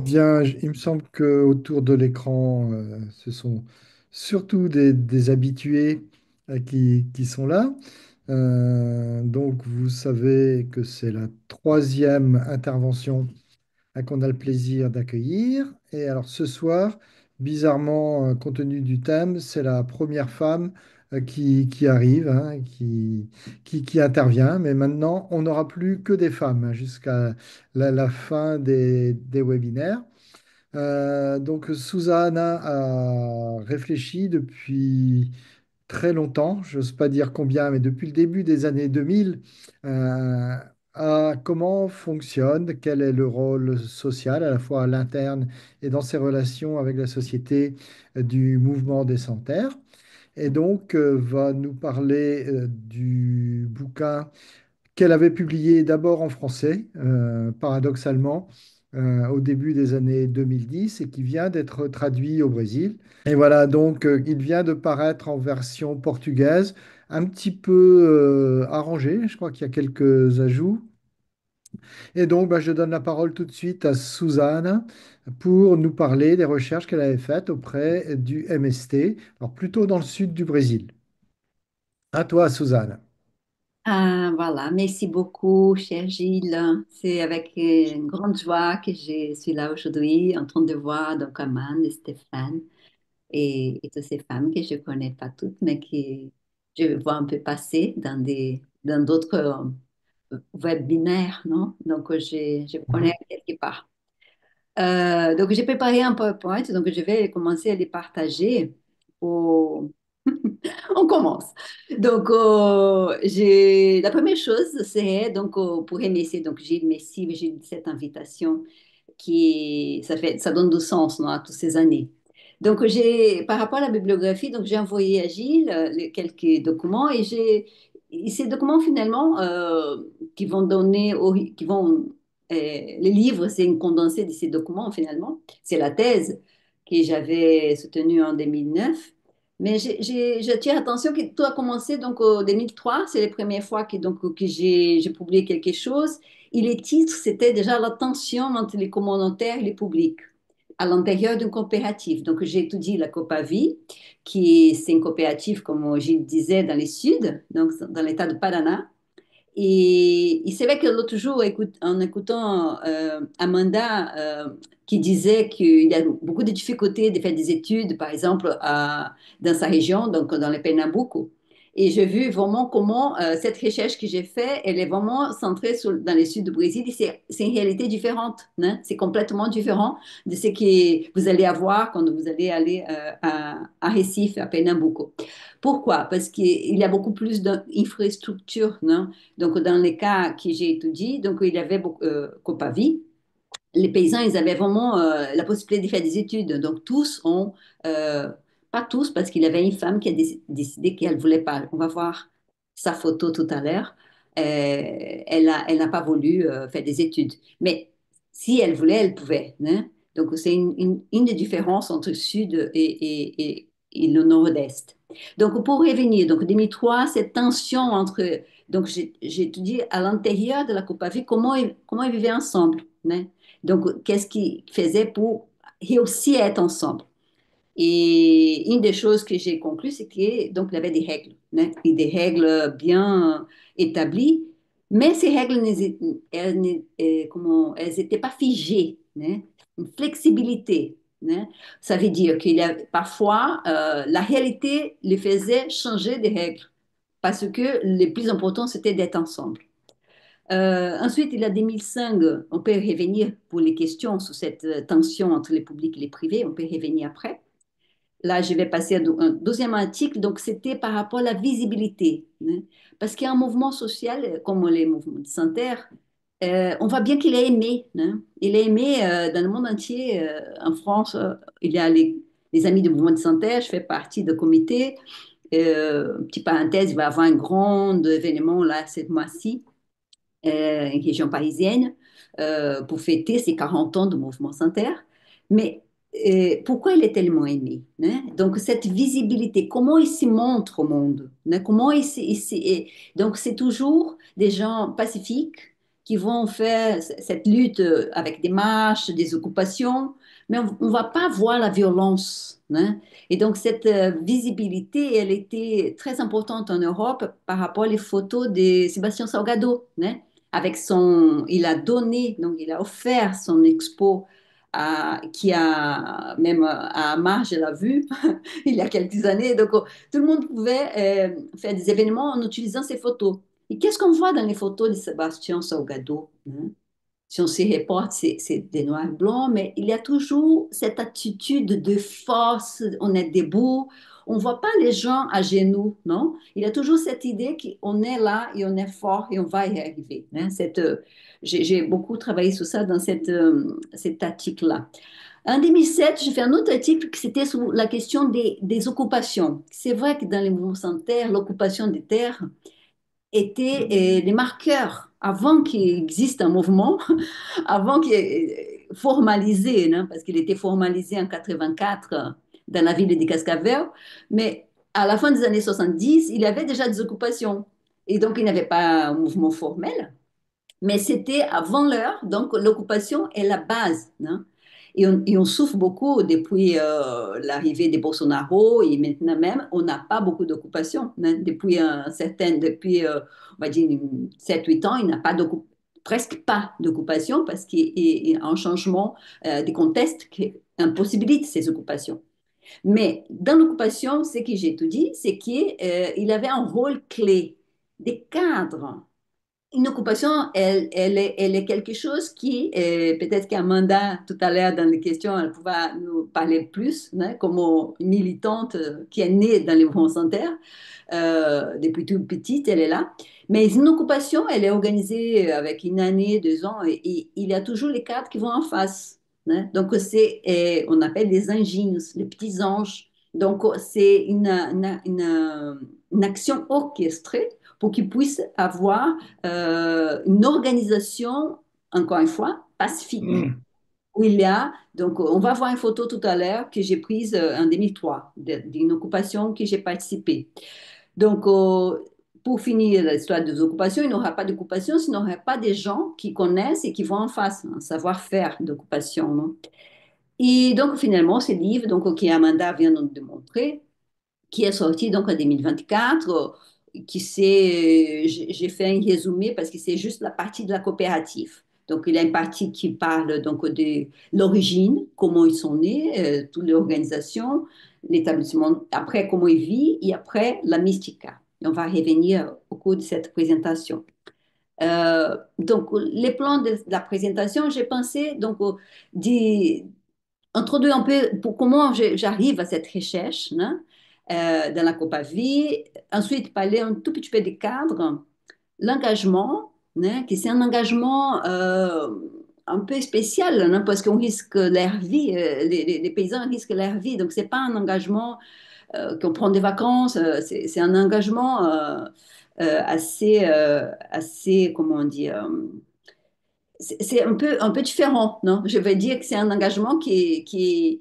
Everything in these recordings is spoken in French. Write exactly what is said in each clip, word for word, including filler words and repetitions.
Bien, j- il me semble que autour de l'écran, euh, ce sont surtout des, des habitués euh, qui, qui sont là. Euh, donc, vous savez que c'est la troisième intervention euh, qu'on a le plaisir d'accueillir. Et alors, ce soir, bizarrement, euh, compte tenu du thème, c'est la première femme euh, qui, qui arrive, hein, qui, qui, qui intervient. Mais maintenant, on n'aura plus que des femmes hein, jusqu'à la, la fin des des webinaires. Euh, donc, Susanna a réfléchi depuis très longtemps, je n'ose pas dire combien, mais depuis le début des années deux mille, euh, à comment fonctionne, quel est le rôle social, à la fois à l'interne et dans ses relations avec la société euh, du mouvement des Sans-Terre. Et donc, euh, va nous parler euh, du bouquin qu'elle avait publié d'abord en français, euh, paradoxalement, euh, au début des années deux mille dix et qui vient d'être traduit au Brésil. Et voilà, donc euh, il vient de paraître en version portugaise, un petit peu euh, arrangé, je crois qu'il y a quelques ajouts. Et donc, bah, je donne la parole tout de suite à Suzanne pour nous parler des recherches qu'elle avait faites auprès du M S T, alors plutôt dans le sud du Brésil. À toi, Suzanne. Ah, voilà, merci beaucoup, cher Gilles. C'est avec euh, une grande joie que je suis là aujourd'hui en train de voir donc Aman et Stéphane et, et toutes ces femmes que je ne connais pas toutes, mais que je vois un peu passer dans des, dans d'autres euh, webinaires, non? Donc, euh, je, je vous connais quelque part. Euh, donc, j'ai préparé un PowerPoint, donc je vais commencer à les partager pour on commence. Donc, euh, j'ai... la première chose, c'est donc euh, pour remercier donc Gilles, merci Gilles de cette invitation qui ça fait ça donne du sens non, à toutes ces années. Donc, j'ai par rapport à la bibliographie, donc j'ai envoyé à Gilles euh, les- quelques documents et j'ai et ces documents finalement euh, qui vont donner au- qui vont euh, les livres, c'est une condensée de ces documents finalement. C'est la thèse que j'avais soutenue en deux mille neuf. Mais j'ai, j'ai- j'attire l'attention que tout a commencé donc en deux mille trois, c'est la première fois que, donc, que j'ai, j'ai publié quelque chose. Et les titres, c'était déjà la tension entre les communautaires et les publics à l'intérieur d'une coopérative. Donc j'ai étudié la Copavi, qui est, c'est une coopérative, comme je disais, dans le sud, donc dans l'état de Paraná. Et, et c'est vrai que l'autre jour, écoute, en écoutant euh, Amanda euh, qui disait qu'il y a beaucoup de difficultés de faire des études, par exemple, à- dans sa région, donc dans le Pernambuco. Et j'ai vu vraiment comment euh, cette recherche que j'ai faite, elle est vraiment centrée sur, dans le sud du Brésil. Et c'est c'est une réalité différente, hein. C'est complètement différent de ce que vous allez avoir quand vous allez aller euh, à, à Recife, à Pernambuco. Pourquoi? Parce qu'il y a beaucoup plus d'infrastructures, non? Donc, dans les cas que j'ai étudiés, donc il y avait beaucoup, euh, Copavi, les paysans, ils avaient vraiment euh, la possibilité de faire des études. Donc, tous ont, euh, pas tous, parce qu'il y avait une femme qui a déc- décidé qu'elle ne voulait pas. On va voir sa photo tout à l'heure. Euh, elle a, elle n'a pas voulu euh, faire des études. Mais si elle voulait, elle pouvait, hein. Donc, c'est une, une, une des différences entre le sud et, et, et, et le nord-est. Donc, pour revenir, donc deux mille trois, cette tension entre. Donc, j'ai j'ai étudié à l'intérieur de la Copavi comment ils, comment ils vivaient ensemble, hein. Donc, qu'est-ce qu'ils faisaient pour réussir à être ensemble? Et une des choses que j'ai conclues, c'est qu'il donc, il y avait des règles, hein, et des règles bien établies, mais ces règles, n'étaient- elles n'étaient comment, elles n'étaient pas figées, hein, une flexibilité, hein. Ça veut dire qu'il y a parfois, euh, la réalité les faisait changer des règles, parce que le plus important, c'était d'être ensemble. Euh, ensuite, il y a deux mille cinq, on peut revenir pour les questions sur cette euh, tension entre les publics et les privés, on peut revenir après. Là, je vais passer à un deuxième article, donc c'était par rapport à la visibilité, hein. Parce qu'il y a un mouvement social, euh, comme les mouvements de santé, euh, on voit bien qu'il est aimé, hein. Il est aimé euh, dans le monde entier. Euh, en France, euh, il y a les, les amis du mouvement de santé, je fais partie du comité. Euh, petite parenthèse, il va y avoir un grand événement là, cette mois-ci euh, une région parisienne, euh, pour fêter ses quarante ans de mouvement sans terre. Mais euh, pourquoi il est tellement aimé, hein? Donc, cette visibilité, comment il se montre au monde, hein? Comment il se- il se- et donc, c'est toujours des gens pacifiques, qui vont faire c- cette lutte euh, avec des marches, des occupations, mais on ne va pas voir la violence, hein. Et donc, cette euh, visibilité, elle était très importante en Europe par rapport aux photos de Sébastien Salgado, hein. Avec son, il a donné, donc il a offert son expo à, qui a même euh, à Marge l'a vu il y a quelques années. Donc, euh, tout le monde pouvait euh, faire des événements en utilisant ces photos. Et qu'est-ce qu'on voit dans les photos de Sébastien Salgado, hein? Si on s'y reporte, c'est c'est des noirs et blancs, mais il y a toujours cette attitude de force, on est debout, on ne voit pas les gens à genoux, non? Il y a toujours cette idée qu'on est là et on est fort et on va y arriver, hein. Cette, euh, j'ai j'ai beaucoup travaillé sur ça dans cette, euh, cet article-là. En deux mille sept, j'ai fait un autre article qui c'était sur la question des, des occupations. C'est vrai que dans les mouvements sans terre, l'occupation des terres était euh, des marqueurs avant qu'il existe un mouvement, avant qu'il est formalisé, hein, parce qu'il était formalisé en quatre-vingt-quatre euh, dans la ville de Cascavel, mais à la fin des années soixante-dix, il y avait déjà des occupations. Et donc, il n'y avait pas un mouvement formel, mais c'était avant l'heure, donc l'occupation est la base, hein. Et on, et on souffre beaucoup depuis euh, l'arrivée des Bolsonaro et maintenant même, on n'a pas beaucoup d'occupation, hein. Depuis un certain, depuis, euh, on va dire, sept huit ans, il n'y a pas d'occupation, presque pas d'occupation parce qu'il y a un changement euh, des contextes qui impossibilite ces occupations. Mais dans l'occupation, ce que j'ai tout dit, c'est qu'il euh, avait un rôle clé des cadres. Une occupation, elle, elle est, elle est quelque chose qui, euh, peut-être qu'Amanda, tout à l'heure dans les questions, elle pourra nous parler plus, hein, comme militante euh, qui est née dans les mouvements sans terre, euh, depuis toute petite, elle est là. Mais une occupation, elle est organisée avec une année, deux ans, et, et il y a toujours les cadres qui vont en face, hein. Donc, c'est, euh, on appelle les anjinhos, les petits anges. Donc, c'est une, une, une, une action orchestrée pour qu'ils puissent avoir euh, une organisation, encore une fois, pacifique, où il y a, donc on va voir une photo tout à l'heure que j'ai prise euh, en deux mille trois d'une occupation que j'ai participé. Donc, euh, pour finir l'histoire des occupations, il n'y aura pas d'occupation s'il n'y aura pas des gens qui connaissent et qui vont en face, un savoir-faire d'occupation, non? Et donc, finalement, ce livre, donc, que Amanda vient de démontrer, qui est sorti donc en deux mille vingt-quatre, euh, qui c'est, j'ai fait un résumé parce que c'est juste la partie de la coopérative. Donc, il y a une partie qui parle donc de l'origine, comment ils sont nés, euh, toute l'organisation, l'établissement, après comment ils vivent, et après la mystica. Et on va revenir au cours de cette présentation. Euh, donc, les plans de la présentation, j'ai pensé donc d'y introduire un peu pour comment j'arrive à cette recherche, hein, euh, dans la Copavie. Ensuite, parler un tout petit peu des cadres, l'engagement, hein, qui c'est un engagement euh, un peu spécial, hein, parce qu'on risque leur vie, euh, les, les- les paysans risquent leur vie. Donc, c'est pas un engagement euh, qu'on prend des vacances, euh, c'est c'est un engagement euh, euh, assez, euh, assez, comment on dit, euh, c'est c'est un peu, un peu différent, non? Je veux dire que c'est un engagement qui, qui,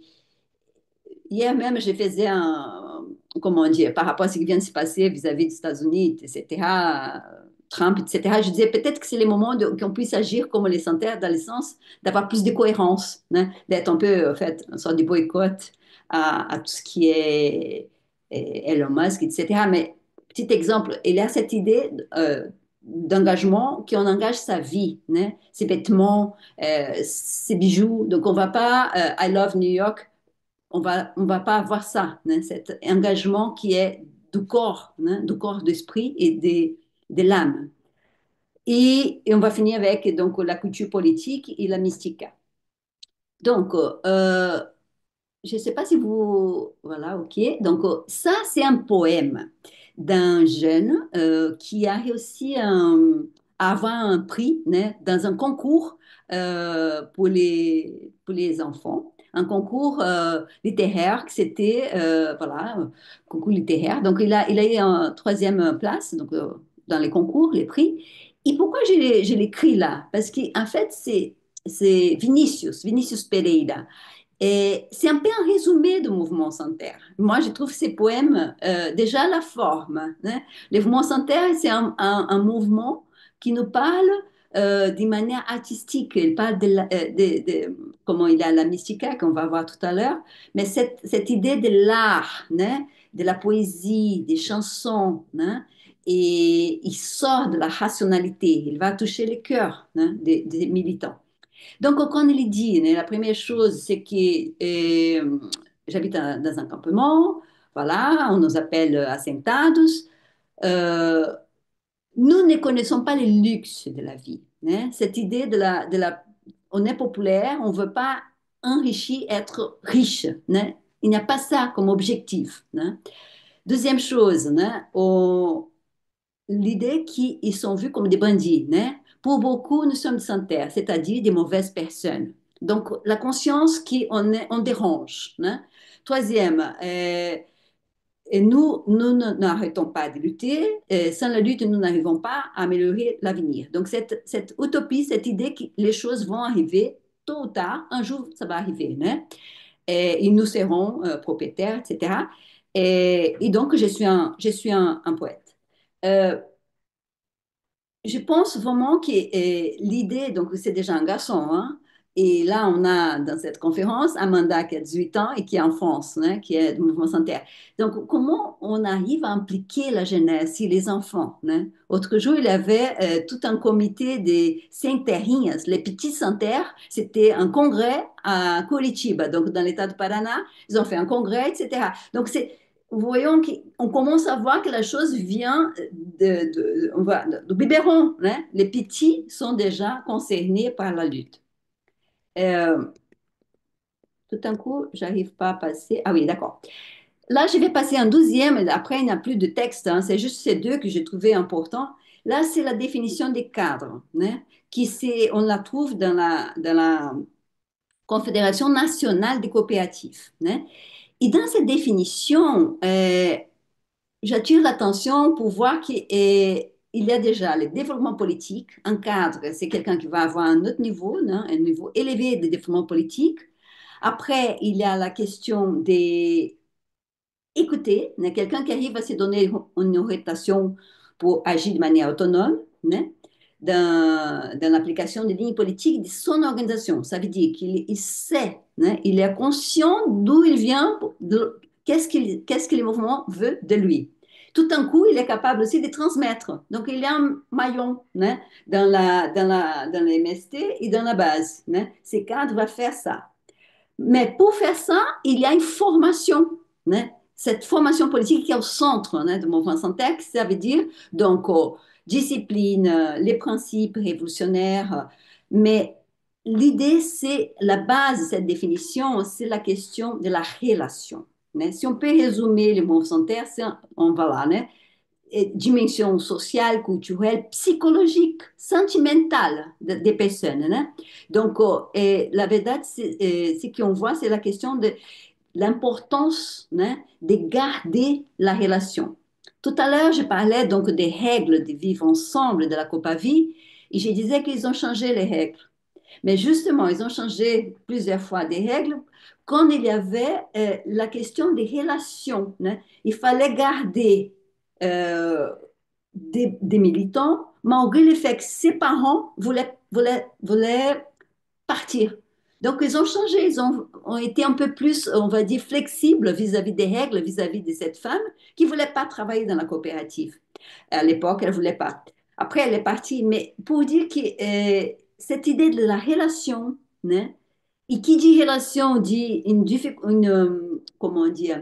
hier même, je faisais un, comment dire, par rapport à ce qui vient de se passer vis-à-vis des États-Unis, et cetera, Trump, et cetera, je disais peut-être que c'est les moments de- qu'on puisse agir comme les sanitaires dans le sens d'avoir plus de cohérence, hein, d'être un peu, en fait, une sorte de boycott à, à tout ce qui est est Elon Musk, et cetera. Mais petit exemple, il y a cette idée euh, d'engagement qui en engage sa vie, hein, ses vêtements, euh, ses bijoux. Donc, on ne va pas, euh, I love New York, on va, on va pas avoir ça, hein, cet engagement qui est du corps, hein, du corps d'esprit et des, de l'âme. Et, et, on va finir avec donc la culture politique et la mystica. Donc, euh, je ne sais pas si vous... Voilà, ok. Donc, euh, ça, c'est un poème d'un jeune euh, qui a réussi un- à avoir un prix, né, dans un concours euh, pour les, pour les enfants. Un concours euh, littéraire, que c'était, euh, voilà, un concours littéraire. Donc, il a, il a eu une troisième place donc, euh, dans les concours, les prix. Et pourquoi je l'ai je l'écris là? Parce qu'en fait, c'est c'est Vinicius, Vinicius Pereira. Et c'est un peu un résumé du mouvement sans terre. Moi, je trouve ces poèmes, euh, déjà la forme, hein. Le mouvement sans terre, c'est un, un- un mouvement qui nous parle euh, d'une manière artistique. Il parle de, la- euh, de- de- comment il a la mystica qu'on va voir tout à l'heure, mais cette, cette idée de l'art, né, de la poésie, des chansons, né, et il sort de la rationalité, il va toucher le cœur, né, des, des militants. Donc, quand il dit, né, la première chose, c'est que euh, j'habite un- dans un campement, voilà, on nous appelle assentados. Euh, Nous ne connaissons pas les luxes de la vie, hein. Cette idée de la, de la... On est populaire, on ne veut pas enrichir, être riche, hein. Il n'y a pas ça comme objectif, hein. Deuxième chose, hein, on- l'idée qu'ils sont vus comme des bandits, hein. Pour beaucoup, nous sommes sans terre, c'est-à-dire des mauvaises personnes. Donc, la conscience qu'on est, on dérange, hein. Troisième, euh, et nous, nous ne- n'arrêtons pas de lutter. Et sans la lutte, nous n'arrivons pas à améliorer l'avenir. Donc, cette, cette utopie, cette idée que les choses vont arriver tôt ou tard, un jour, ça va arriver, hein. Et, et nous serons euh, propriétaires, et cetera. Et, et donc, je suis un, je suis un, un poète. Euh, je pense vraiment que euh, l'idée, donc c'est déjà un garçon, hein, et là on a dans cette conférence Amanda qui a dix-huit ans et qui est en France, hein, qui est du mouvement Santerre. Donc comment on arrive à impliquer la jeunesse et les enfants, hein? Autre jour, il y avait euh, tout un comité des Santerrinhas, les petits Santerres, c'était un congrès à Curitiba, donc dans l'état de Paraná, ils ont fait un congrès, et cetera. Donc c'est voyons qu'on commence à voir que la chose vient de, de, on va, de, de biberon, hein. Les petits sont déjà concernés par la lutte. Euh, Tout d'un coup, j'arrive pas à passer. Ah oui, d'accord. Là, je vais passer un douzième. Après, il n'y a plus de texte, hein. C'est juste ces deux que j'ai trouvé importants. Là, c'est la définition des cadres, hein, qui c'est, on la trouve dans la, dans la Confédération nationale des coopératives, hein. Et dans cette définition, euh, j'attire l'attention pour voir qu'il y a déjà le développement politique. Un cadre, c'est quelqu'un qui va avoir un autre niveau, non, un niveau élevé de développement politique. Après, il y a la question des écouter, hein, quelqu'un qui arrive à se donner une orientation pour agir de manière autonome, hein, dans, dans l'application des lignes politiques de son organisation. Ça veut dire qu'il il sait, hein, il est conscient d'où il vient, de, qu'est-ce qu'il, qu'est-ce que le mouvement veut de lui. Tout d'un coup, il est capable aussi de transmettre. Donc, il y a un maillon, hein, dans, la, dans, la, dans les M S T et dans la base, hein. Ces cadres vont faire ça. Mais pour faire ça, il y a une formation, né? Cette formation politique qui est au centre, né, du mouvement sans texte, ça veut dire donc oh, discipline, euh, les principes révolutionnaires. euh, Mais l'idée, c'est la base de cette définition, c'est la question de la relation, né? Si on peut résumer le mouvement sans terre, c'est, on va là, né? Et dimension sociale, culturelle, psychologique, sentimentale de- des personnes, hein. Donc, oh, et la verdade, c'est, euh, ce qu'on voit, c'est la question de l'importance, hein, de garder la relation. Tout à l'heure, je parlais donc des règles de vivre ensemble de la Copavie et je disais qu'ils ont changé les règles. Mais justement, ils ont changé plusieurs fois des règles quand il y avait euh, la question des relations, hein. Il fallait garder euh, des, des militants malgré le fait que ses parents voulaient, voulaient, voulaient partir. Donc, ils ont changé, ils ont, ont été un peu plus, on va dire, flexibles vis-à-vis des règles, vis-à-vis de cette femme qui ne voulait pas travailler dans la coopérative. À l'époque, elle ne voulait pas. Après, elle est partie. Mais pour dire que euh, cette idée de la relation, né, et qui dit relation dit une, une euh, comment dire,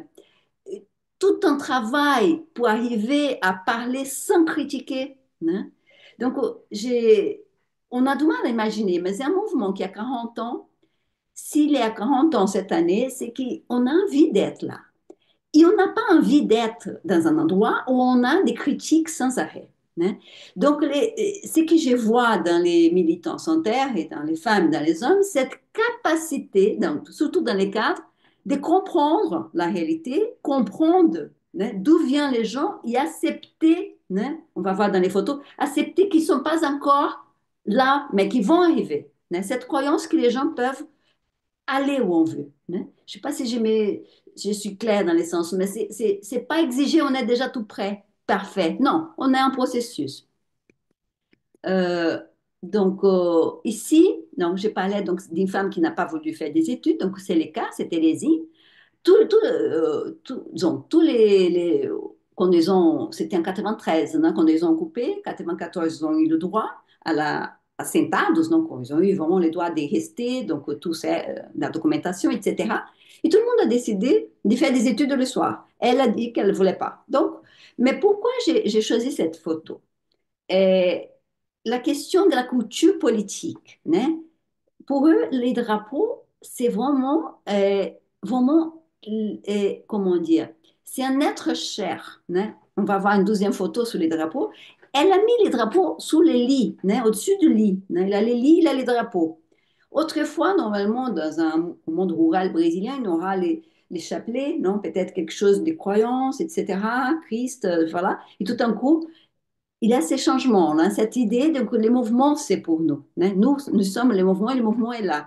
tout un travail pour arriver à parler sans critiquer, né. Donc, j'ai, on a du mal à imaginer, mais c'est un mouvement qui a quarante ans. S'il est à quarante ans cette année, c'est qu'on a envie d'être là. Et on n'a pas envie d'être dans un endroit où on a des critiques sans arrêt, hein. Donc, les, ce que je vois dans les militants sans terre et dans les femmes, dans les hommes, cette capacité, dans, surtout dans les cadres, de comprendre la réalité, comprendre, hein, d'où viennent les gens et accepter, hein, on va voir dans les photos, accepter qu'ils ne sont pas encore là, mais qu'ils vont arriver, hein. Cette croyance que les gens peuvent aller où on veut, hein. Je ne sais pas si je, mets- je suis claire dans les sens, mais c'est c'est- c'est pas exigé, on est déjà tout prêt, parfait. Non, on est en processus. Euh, Donc, euh, ici, donc, je parlais donc, d'une femme qui n'a pas voulu faire des études, donc c'est le cas, c'était les tout, tout, euh, tout- disons, tous les, les- quand ils ont, c'était en quatre-vingt-treize, hein, quand ils ont coupé, quatre-vingt-quatorze, ils ont eu le droit à la à sentados, donc ils ont eu vraiment le droit de rester, donc tout ça, euh, la documentation, et cetera. Et tout le monde a décidé de faire des études le soir. Elle a dit qu'elle ne voulait pas. Donc, mais pourquoi j'ai j'ai choisi cette photo? Et la question de la culture politique, né? Pour eux, les drapeaux, c'est vraiment, euh, vraiment, euh, comment dire, c'est un être cher, né? On va voir une deuxième photo sur les drapeaux. Elle a mis les drapeaux sous les lits, né? Au-dessus du lit, né? Il a les lits, il a les drapeaux. Autrefois, normalement, dans un monde rural brésilien, il y aura les, les chapelets, non? Peut-être quelque chose de croyances, et cetera. Christ, euh, voilà. Et tout d'un coup, il y a ces changements, hein, cette idée de que les mouvements, c'est pour nous, hein. Nous, nous sommes les mouvements et le mouvement est là.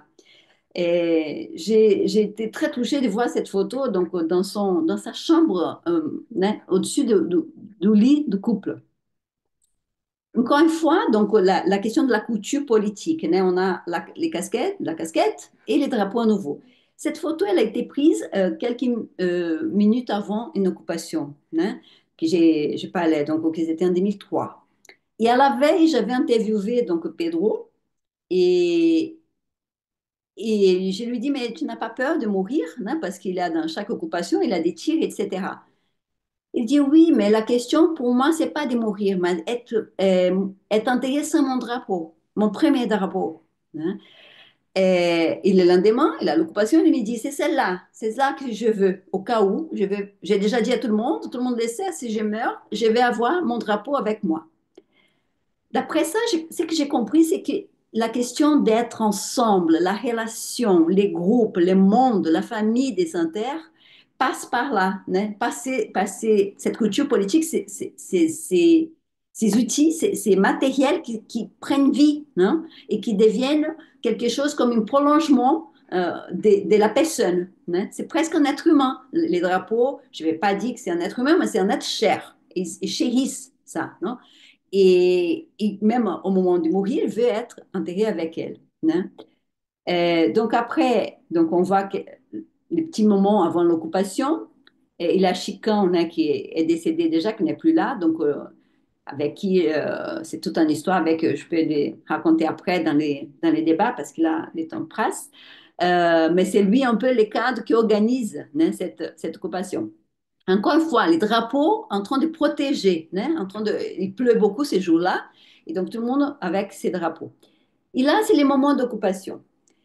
Et j'ai j'ai été très touchée de voir cette photo donc, dans, son, dans sa chambre, euh, hein, au-dessus de- de- du lit du couple. Encore une fois, donc, la, la question de la couture politique, hein, on a la, les casquettes, la casquette et les drapeaux à nouveau. Cette photo, elle a été prise euh, quelques euh, minutes avant une occupation, hein, que j'ai je parlais, donc c'était en deux mille trois. Et à la veille, j'avais interviewé donc Pedro et, et je lui dis, mais tu n'as pas peur de mourir, hein, parce qu'il a dans chaque occupation, il a des tirs, et cetera. Il dit, oui, mais la question pour moi, c'est pas de mourir, mais être, euh, être enterré sans mon drapeau, mon premier drapeau, hein. Et, et le lendemain, il a l'occupation, il me dit, c'est celle-là, c'est ça que je veux, au cas où, je vais, j'ai déjà dit à tout le monde, tout le monde le sait, si je meurs, je vais avoir mon drapeau avec moi. D'après ça, j'ai- ce que j'ai compris, c'est que la question d'être ensemble, la relation, les groupes, le monde, la famille des Inter passe par là, né? Passer, passer, cette culture politique, c'est c'est- c'est- c'est- ces outils, ces ces matériels qui, qui prennent vie, hein, et qui deviennent quelque chose comme un prolongement euh, de, de la personne, né? C'est presque un être humain. Les drapeaux, je ne vais pas dire que c'est un être humain, mais c'est un être cher. Ils, ils chérissent ça, non? Et, et même au moment de mourir, il veut être enterré avec elle, hein. Euh, donc après, donc on voit que les petits moments avant l'occupation, et il y a Chican, hein, qui est, est décédé déjà, qui n'est plus là, donc euh, avec qui euh, c'est toute une histoire avec, euh, je peux les raconter après dans les, dans les débats parce que là, les temps pressent. Euh, mais c'est lui un peu le cadre qui organise, hein, cette, cette occupation. Encore une fois, les drapeaux en train de protéger, hein, en train de, il pleut beaucoup ces jours-là, et donc tout le monde avec ses drapeaux. Et là, c'est les moments d'occupation.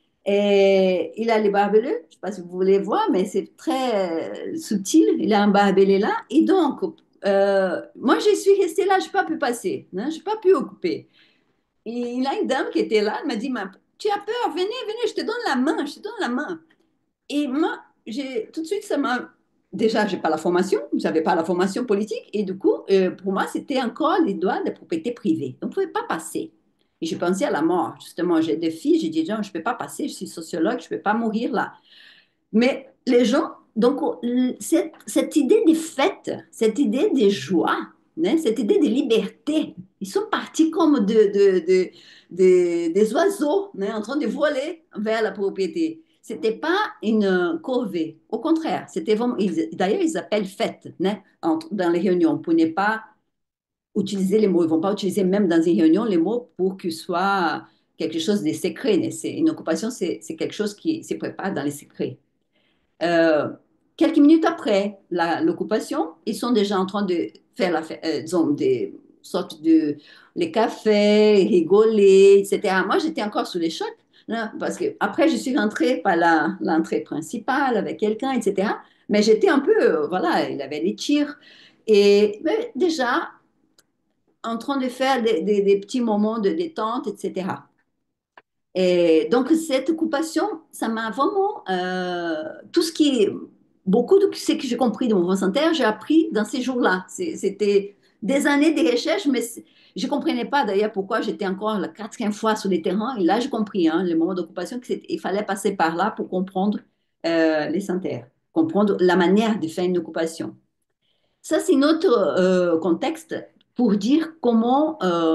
Et il a les barbelés, je ne sais pas si vous voulez voir, mais c'est très euh, subtil. Il a un barbelé là. Et donc, euh, moi, je suis restée là, je n'ai pas pu passer, hein, je n'ai pas pu occuper. Et il a une dame qui était là, elle m'a dit, mais, tu as peur, venez, venez, je te donne la main, je te donne la main. Et moi, j'ai, tout de suite, ça m'a... Déjà, je n'ai pas la formation, je n'avais pas la formation politique, et du coup, euh, pour moi, c'était encore les droits de propriété privée. Donc, on ne pouvait pas passer. Et je pensais à la mort, justement. J'ai des filles, j'ai dit, non, je ne peux pas passer, je suis sociologue, je ne peux pas mourir là. Mais les gens, donc, cette, cette idée de fête, cette idée de joie, hein, cette idée de liberté, ils sont partis comme de, de, de- de- des oiseaux, hein, en train de voler vers la propriété. C'était pas une corvée, au contraire, c'était vraiment, ils- d'ailleurs, ils appellent fête, hein, entre- dans les réunions, pour ne pas utiliser les mots, ils vont pas utiliser même dans une réunion les mots pour que ce soit quelque chose de secret, hein. C'est, une occupation, c'est c'est quelque chose qui se prépare dans les secrets. Euh, Quelques minutes après l'occupation, ils sont déjà en train de faire la, euh, disons, des sortes de les cafés, rigoler, et cetera. Moi, j'étais encore sous les chocs, hein, parce que après, je suis rentrée par la- l'entrée principale avec quelqu'un, et cetera. Mais j'étais un peu, euh, voilà, il avait les tirs. Et mais déjà, en train de faire des, des- des petits moments de détente, et cetera. Et donc, cette occupation, ça m'a vraiment... euh, tout ce qui est... Beaucoup de ce que j'ai compris de mouvement sanitaire, j'ai appris dans ces jours-là. C'est- C'était des années de recherche, mais c'est- je ne comprenais pas d'ailleurs pourquoi j'étais encore la quatrième fois sur les terrains. Et là, j'ai compris, hein, le moment d'occupation, qu'il fallait passer par là pour comprendre euh, les sanitaires, comprendre la manière de faire une occupation. Ça, c'est notre euh, contexte pour dire comment... euh,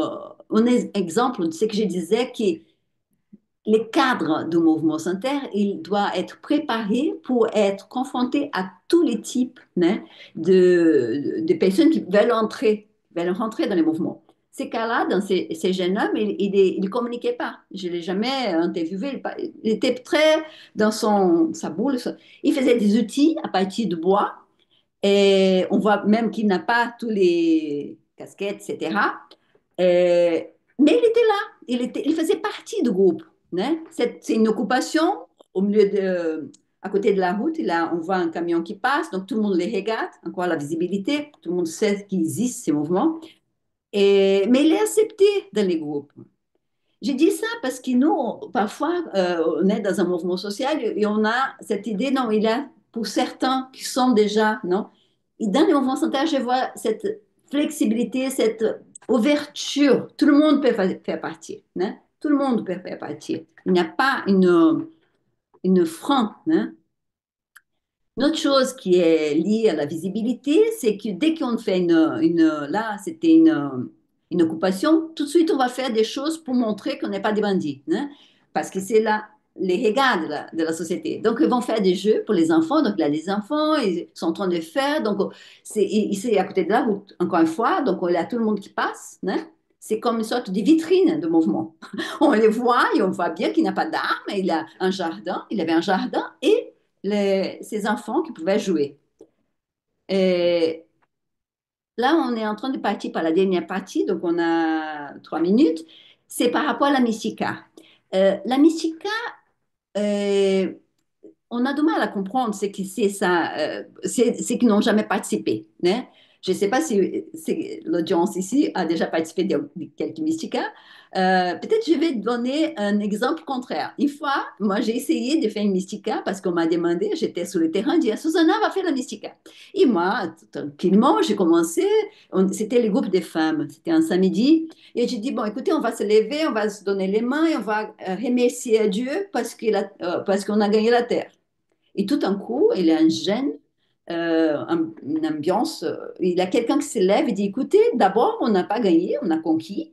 un exemple de ce que je disais, que les cadres du mouvement sanitaire, il doit être préparé pour être confronté à tous les types, hein, de, de personnes qui veulent entrer, veulent rentrer dans les mouvements. Ces cas-là, dans ces, ces jeunes hommes, il ne communiquait pas. Je ne l'ai jamais interviewé. Il, il était très dans son, sa boule. Il faisait des outils à partir de bois. Et on voit même qu'il n'a pas tous les casquettes, et cetera. Euh, mais il était là, il, était, il faisait partie du groupe, hein. C'est, c'est une occupation au milieu de, à côté de la route. Là, on voit un camion qui passe, donc tout le monde les regarde, encore la visibilité, tout le monde sait qu'il existe ces mouvements. Et, mais il est accepté dans les groupes. J'ai dit ça parce que nous, parfois, euh, on est dans un mouvement social et on a cette idée, non, il y a pour certains qui sont déjà, non. Et dans les mouvements sanitaires, je vois cette flexibilité, cette ouverture. Tout le monde peut faire, faire partie, hein. Tout le monde peut faire partie. Il n'y a pas une, une frein, hein. Une autre chose qui est liée à la visibilité, c'est que dès qu'on fait une, une là, c'était une, une occupation, tout de suite, on va faire des choses pour montrer qu'on n'est pas des bandits, hein, parce que c'est là les regards de la, de la société. Donc, ils vont faire des jeux pour les enfants. Donc, là, les enfants, ils sont en train de faire. Donc, c'est c'est à côté de la route, encore une fois. Donc, il y a tout le monde qui passe, hein. C'est comme une sorte de vitrine de mouvement. On les voit et on voit bien qu'il n'a pas d'armes. Il a un jardin. Il avait un jardin et les, ces enfants qui pouvaient jouer. Et là, on est en train de partir par la dernière partie, donc on a trois minutes. C'est par rapport à la Mystica. Euh, la Mystica, euh, on a du mal à comprendre ce que c'est ça, euh, c'est c'est qu'ils n'ont jamais participé, hein. Je ne sais pas si, si l'audience ici a déjà participé de, de quelques Mystica. Euh, peut-être je vais donner un exemple contraire. Une fois, moi, j'ai essayé de faire une Mystica parce qu'on m'a demandé, j'étais sur le terrain, dit, Susanna va faire la Mystica. Et moi, tranquillement, j'ai commencé, on- c'était le groupe des femmes, c'était un samedi, et j'ai dit, bon, écoutez, on va se lever, on va se donner les mains et on va euh, remercier Dieu parce qu'il a- euh, parce qu'on a gagné la terre. Et tout d'un coup, il y a un jeune, euh, un- une ambiance. euh, Il y a quelqu'un qui se lève et dit, écoutez, d'abord, on n'a pas gagné, on a conquis.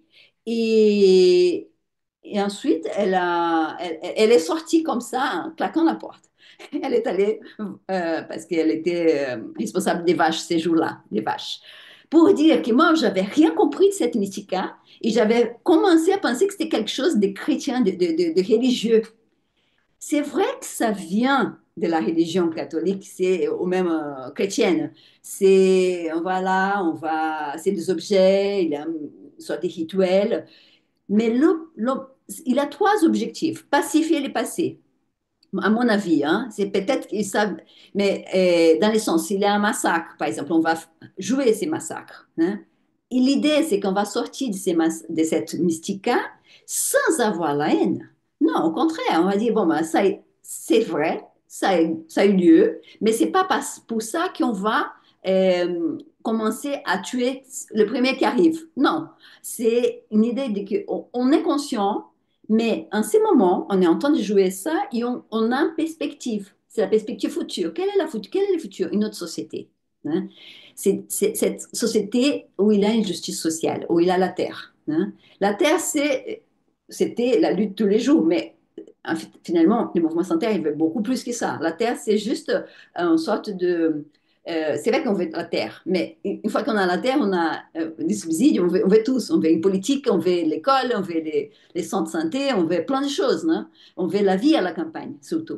Et, et ensuite, elle, a, elle, elle est sortie comme ça, en claquant la porte. Elle est allée, euh, parce qu'elle était euh, responsable des vaches ces jours-là, des vaches. Pour dire que moi, j'avais rien compris de cette mystica et j'avais commencé à penser que c'était quelque chose de chrétien, de, de, de, de religieux. C'est vrai que ça vient de la religion catholique, c'est ou même euh, chrétienne. C'est voilà, on va, c'est des objets, il y a une sorte de rituel, mais le- le- il a trois objectifs pacifier les passés. À mon avis, hein, c'est peut-être qu'ils savent, mais euh, dans le sens, s'il y a un massacre, par exemple, on va f- jouer ces massacres, hein. Et l'idée, c'est qu'on va sortir de, ces mas- de cette mystica sans avoir la haine. Non, au contraire, on va dire, bon, ben, ça, c'est vrai, ça, a- ça a eu lieu, mais c'est pas pas- pour ça qu'on va euh, commencer à tuer le premier qui arrive. Non, c'est une idée de qu'on on est conscient mais en ce moment, on est en train de jouer ça et on, on a une perspective. C'est la perspective future. Quelle est la future? Quelle est le futur? Une autre société, hein. C'est c'est cette société où il y a une justice sociale, où il y a la terre, hein. La terre, c'est, c'était la lutte tous les jours, mais en fait, finalement, le mouvement sans terre, il veut beaucoup plus que ça. La terre, c'est juste une sorte de... euh, c'est vrai qu'on veut la terre, mais une fois qu'on a la terre, on a euh, des subsides, on veut, on veut tous. On veut une politique, on veut l'école, on veut les, les centres de santé, on veut plein de choses, non? On veut la vie à la campagne, surtout.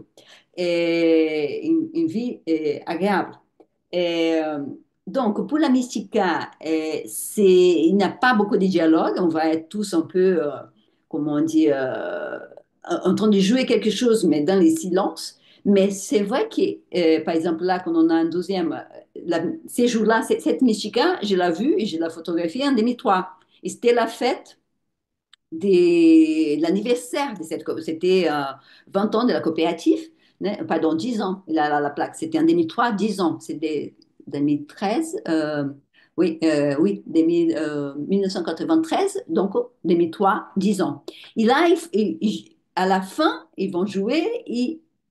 Et une, une vie euh, agréable. Et, euh, donc, pour la Mystica, euh, c'est, il n'y a pas beaucoup de dialogue. On va être tous un peu, euh, comment on dit, euh, en train de jouer quelque chose, mais dans les silences. Mais c'est vrai que, euh, par exemple, là, quand on a un douzième, euh, la- ces jours-là, cette, cette Mystica, je l'ai vue et je l'ai photographiée en deux mille trois. Et c'était la fête des- l'anniversaire de cette co- c'était euh, vingt ans de la coopérative, né- pardon, dix ans, il a la, la plaque, c'était en deux mille trois, dix ans, c'était deux mille treize, euh, oui, euh, oui, deux mille, euh, mille neuf cent quatre-vingt-treize, donc deux mille trois, dix ans. Et là, il- il- il- à la fin, ils vont jouer,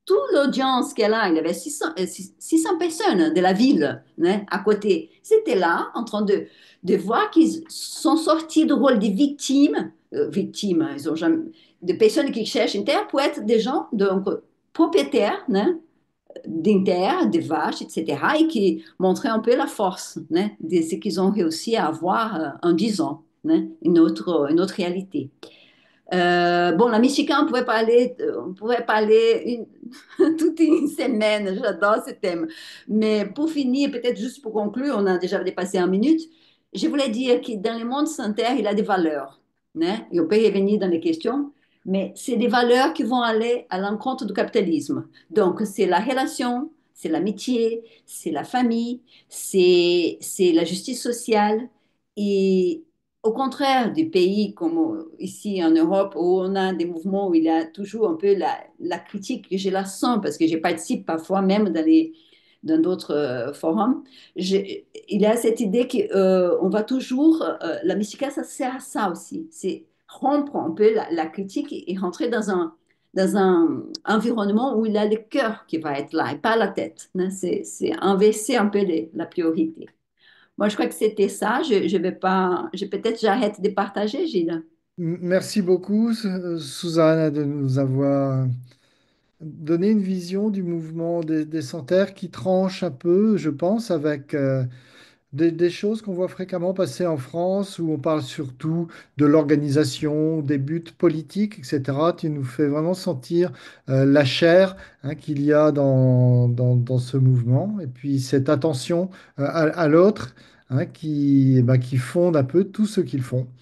toute l'audience qu'elle a, il y avait six cents, euh, six cents personnes de la ville hein, à côté. C'était là, en train de, de voir qu'ils sont sortis du rôle de victimes, euh, victimes, hein, ils ont jamais, de personnes qui cherchent une terre pour être des gens, donc propriétaires hein, d'une terre, des vaches, et cetera, et qui montraient un peu la force hein, de ce qu'ils ont réussi à avoir euh, en dix ans, hein, une autre, une autre réalité. Euh, bon, la Michigan, on pouvait parler, on pourrait parler une, toute une semaine. J'adore ce thème. Mais pour finir, peut-être juste pour conclure, on a déjà dépassé une minute. Je voulais dire que dans le monde sans terre, il a des valeurs. Né? Et on peut y revenir dans les questions, mais c'est des valeurs qui vont aller à l'encontre du capitalisme. Donc, c'est la relation, c'est l'amitié, c'est la famille, c'est c'est la justice sociale. Et au contraire des pays comme ici en Europe où on a des mouvements où il y a toujours un peu la, la critique, je la sens parce que je participe parfois même dans les, dans d'autres euh, forums, je, il y a cette idée qu'on euh, va toujours, euh, la mystique, ça sert à ça aussi, c'est rompre un peu la, la critique et rentrer dans un, dans un environnement où il y a le cœur qui va être là et pas la tête. Hein. C'est, c'est inverser un peu les, la priorité. Moi, je crois que c'était ça. Je, je vais pas, je peut-être j'arrête de partager, Gilles. M- Merci beaucoup, Su- Suzanne, de nous avoir donné une vision du mouvement des, des Sans-Terre qui tranche un peu, je pense, avec euh, des, des choses qu'on voit fréquemment passer en France, où on parle surtout de l'organisation, des buts politiques, et cetera. Tu nous fais vraiment sentir euh, la chair hein, qu'il y a dans, dans, dans ce mouvement, et puis cette attention euh, à, à l'autre hein, qui, eh ben, qui fonde un peu tout ce qu'ils font.